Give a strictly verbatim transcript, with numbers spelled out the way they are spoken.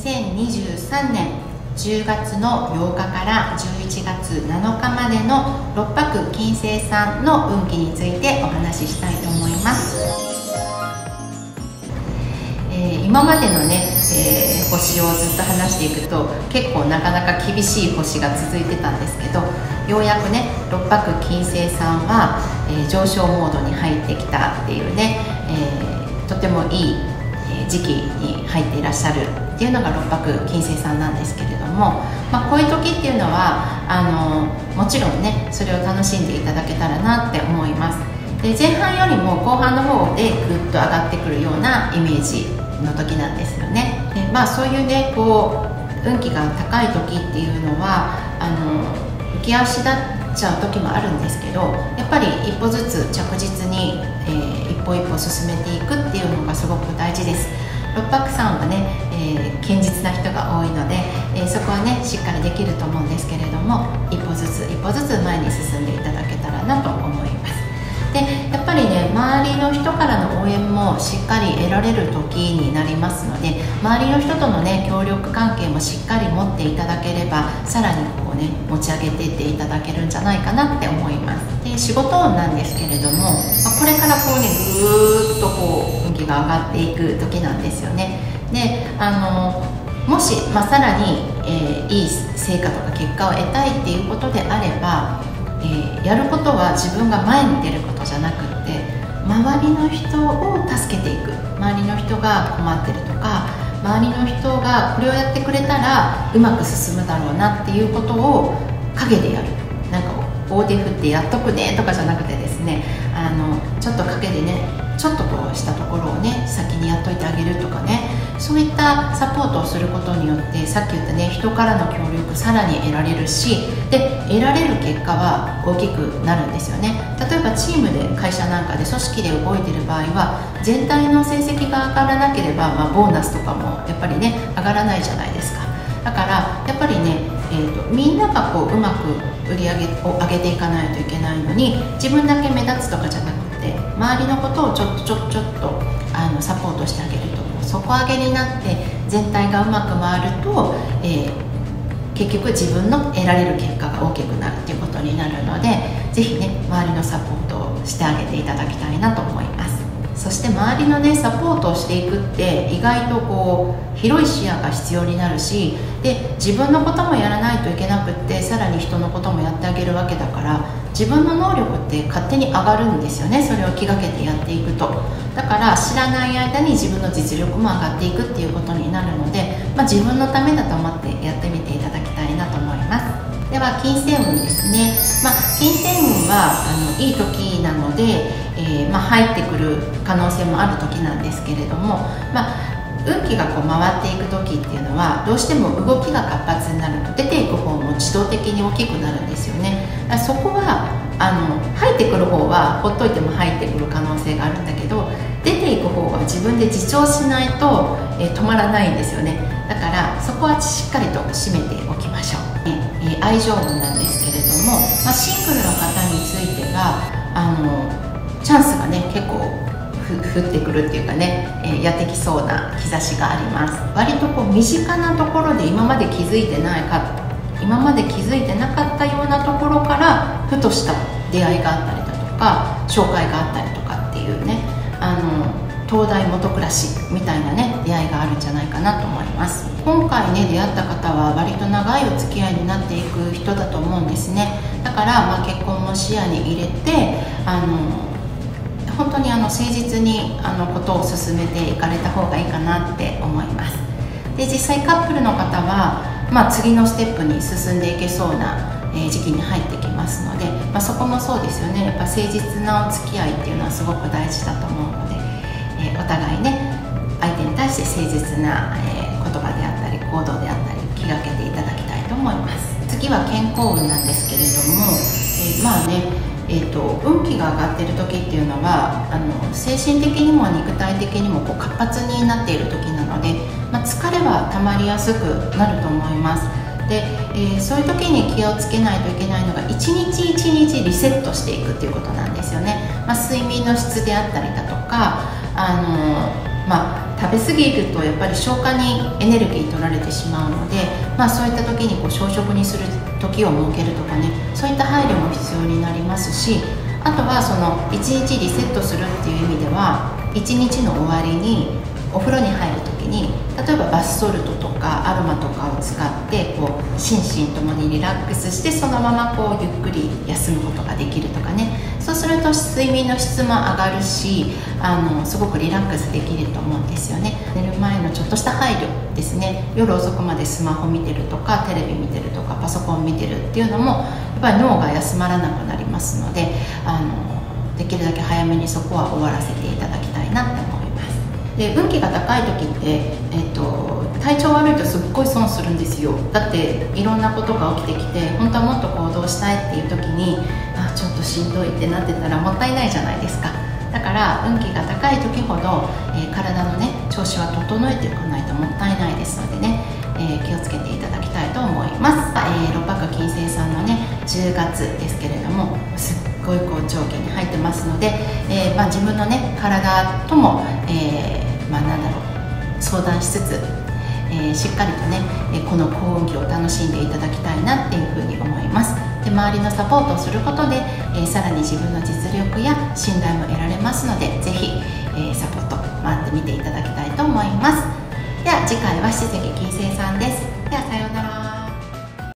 せんにじゅうさんねんじゅうがつのようかからじゅういちがつなのかまでのろっぱく金星さんの運気についてお話ししたいと思います。えー、今までのね、えー、星をずっと話していくと結構なかなか厳しい星が続いてたんですけど、ようやくねろっぱく金星さんは、えー、上昇モードに入ってきたっていうね、えー、とてもいい時期に入っていらっしゃるっていうのがろっぱく金星さんなんですけれども、まあ、こういう時っていうのはあのもちろんねそれを楽しんでいただけたらなって思います。で前半よりも後半の方でぐっと上がってくるようなイメージの時なんですよね。でまあそういうねこう運気が高い時っていうのはあの浮き足立っちゃう時もあるんですけど、やっぱり一歩ずつ着実に、えー、一歩一歩進めていくっていうのがすごく大事です。ろっぱくさんはね、えー、堅実な人が多いので、えー、そこはねしっかりできると思うんですけれども、一歩ずつ一歩ずつ前に進んでいただけたらなと思います。でやっぱりね周りの人からの応援もしっかり得られる時になりますので、周りの人とのね協力関係もしっかり持っていただければさらにこうね持ち上げていっていただけるんじゃないかなって思います。で仕事運なんですけれども、これからこうねぐーっとこう運気が上がっていく時なんですよね。であのもし、まあ、さらに、えー、いい成果とか結果を得たいっていうことであれば、えー、やることは自分が前に出ることじゃなくって周りの人を助けていく、周りの人が困ってるとか周りの人がこれをやってくれたらうまく進むだろうなっていうことを陰でやる、なんか大手振ってやっとくねとかじゃなくてですね、あのちょっと陰でねちょっとこうしたところをね先にやっといてあげるとかね、そういったサポートをすることによってさっき言ったね人からの協力さらに得られるし、で得られる結果は大きくなるんですよね。例えばチームで会社なんかで組織で動いてる場合は全体の成績が上がらなければ、まあ、ボーナスとかもやっぱりね上がらないじゃないですか。だからやっぱりね、えーと、みんながこううまく売り上げを上げていかないといけないのに自分だけ目立つとかじゃなくて周りのことをちょっとちょっとちょっとあのサポートしてあげると底上げになって全体がうまく回ると、えー、結局自分の得られる結果が大きくなるということになるので、ぜひね周りのサポートをしてあげていただきたいなと思います。そして周りのねサポートをしていくって意外とこう広い視野が必要になるし、で自分のこともやらないといけなくってさらに人のこともやってあげるわけだから自分の能力って勝手に上がるんですよね、それを気がけてやっていくと。だから知らない間に自分の実力も上がっていくっていうことになるので、まあ、自分のためだと思ってやってみていただきたいなと思います。では金星運ですね、まあ、金星運はあのいい時なので、えーまあ、入ってくる可能性もある時なんですけれども、まあ、運気がこう回っていく時っていうのはどうしても動きが活発になると出ていく方も自動的に大きくなるんですよね。だからそこはあの入ってくる方はほっといても入ってくる可能性があるんだけど、出ていく方は自分で自重しないと、えー、止まらないんですよね。だからそこはしっかりと締めておきましょう、えー、愛情運なんですけれども、まあ、シングルの方についてはあのチャンスがね結構降ってくるっていうかね、えー、やってきそうな兆しがあります。割とこう身近なところで今まで気づいてないか今まで気づいてなかったようなところからふとした出会いがあったりだとか紹介があったりとかっていうね、あの東大元暮らしみたいなね出会いがあるんじゃないかなと思います。今回ね出会った方は割と長いお付き合いになっていく人だと思うんですね。だから、まあ、結婚も視野に入れてあの本当にあの誠実にあのことを進めていかれた方がいいかなって思います。で実際カップルの方は、まあ、次のステップに進んでいけそうな、えー、時期に入ってきますので、まあ、そこもそうですよね。やっぱ誠実なお付き合いっていうのはすごく大事だと思うので、えー、お互いね相手に対して誠実な、えー、言葉であったり行動であったり気がけていただきたいと思います。次は健康運なんですけれども、えー、まあねえーと、運気が上がっている時っていうのはあの精神的にも肉体的にもこう活発になっている時なので、まあ、疲れはたまりやすくなると思います。で、えー、そういう時に気をつけないといけないのが一日一日リセットしていくっていうことなんですよね。まあ、睡眠の質であったりだとかあの、まあ食べ過ぎるとやっぱり消化にエネルギー取られてしまうので、まあ、そういった時にこう小食にする時を設けるとかね、そういった配慮も必要になりますし、あとはそのいちにちリセットするっていう意味ではいちにちの終わりにお風呂に入る時に、例えばバスソルトとかアロマとかを使ってこう心身ともにリラックスして、そのままこうゆっくり休むことができるとかね、そうすると睡眠の質も上がるし、あのすごくリラックスできると思うんですよね。寝る前のちょっとした配慮ですね。夜遅くまでスマホ見てるとかテレビ見てるとかパソコン見てるっていうのもやっぱり脳が休まらなくなりますので、あのできるだけ早めにそこは終わらせていただきたいなって思います。で、運気が高い時って、えっと、体調悪いとすっごい損するんですよ。だっていろんなことが起きてきて、本当はもっと行動したいっていう時に、あちょっとしんどいってなってたらもったいないじゃないですか。だから運気が高い時ほど、えー、体のね調子は整えていかないともったいないですのでね、えー、気をつけていただきたいと思います。えー、六白金星さんのねじゅうがつですけれども、すっごい好調期に入ってますので、えーまあ、自分のね体とも、えーまあ、なんだろう相談しつつ、えー、しっかりとねこの幸運期を楽しんでいただきたいなっていうふうに思います。で、周りのサポートをすることで、えー、さらに自分の実力や信頼も得られますので、ぜひ、えー、サポート回ってみていただきたいと思います。では次回は七石金星さんです。ではさようなら。